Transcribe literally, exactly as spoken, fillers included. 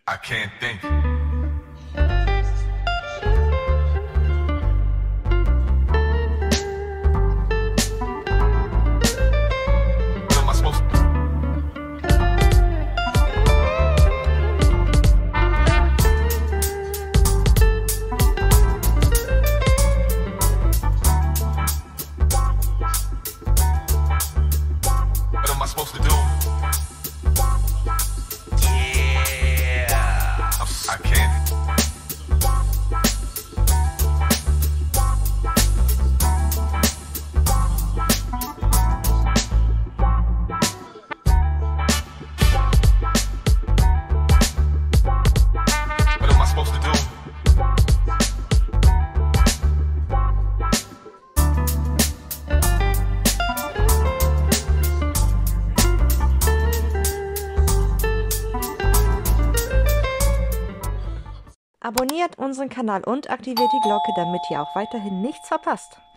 I can't think. What am I supposed to What am I supposed to do? I can't. What am I supposed to do? Abonniert unseren Kanal und aktiviert die Glocke, damit ihr auch weiterhin nichts verpasst.